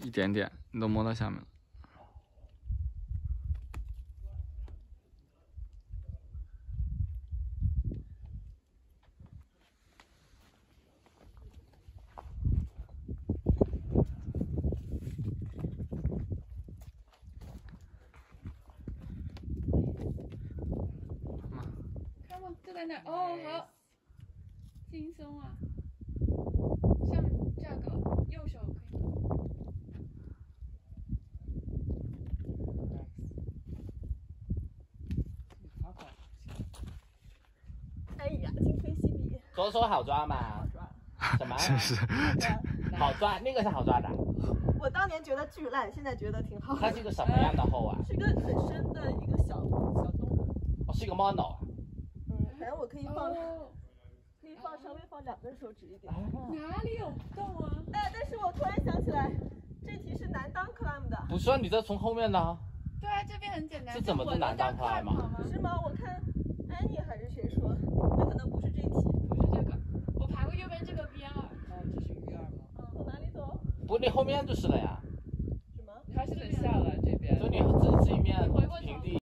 一点点，你都摸到下面了。 看吗？就在那儿。哦，好，轻松啊。像这个右手可以。 哎呀，今非昔比。 左手好抓吗？ 好抓。 什么？ 真是， 好抓，那个是好抓的。 我当年觉得巨烂，现在觉得挺好。 它是一个什么样的后啊？ 是一个很深的一个小洞。 哦，是一个 mono。 反正我可以放，可以放稍微放2根手指一点。 哪里有洞啊？ 哎，但是我突然想起来，这题是难当 climb 的。 不是啊，你这从后面呢？ 对啊，这边很简单。 这怎么是难当 climb 吗？ 是吗？我看安妮还是谁说，那可能不是这题。 不是这个，我爬过右边这个 V2。 哦，这是 V2吗？ 往哪里走？ 不，你后面就是了呀。 什么？ 它是很下来这边。 就你这一面平地。